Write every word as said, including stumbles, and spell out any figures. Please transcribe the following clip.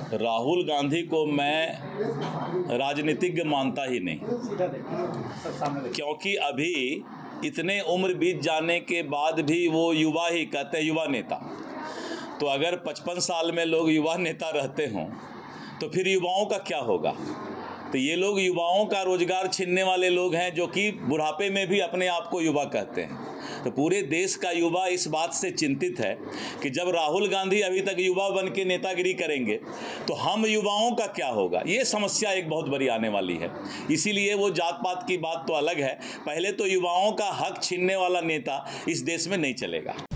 राहुल गांधी को मैं राजनीतिज्ञ मानता ही नहीं, क्योंकि अभी इतने उम्र बीत जाने के बाद भी वो युवा ही कहते हैं, युवा नेता। तो अगर पचपन साल में लोग युवा नेता रहते हों तो फिर युवाओं का क्या होगा? तो ये लोग युवाओं का रोजगार छीनने वाले लोग हैं, जो कि बुढ़ापे में भी अपने आप को युवा कहते हैं। तो पूरे देश का युवा इस बात से चिंतित है कि जब राहुल गांधी अभी तक युवा बन के नेतागिरी करेंगे तो हम युवाओं का क्या होगा? ये समस्या एक बहुत बड़ी आने वाली है। इसीलिए वो जात पात की बात तो अलग है, पहले तो युवाओं का हक छीनने वाला नेता इस देश में नहीं चलेगा।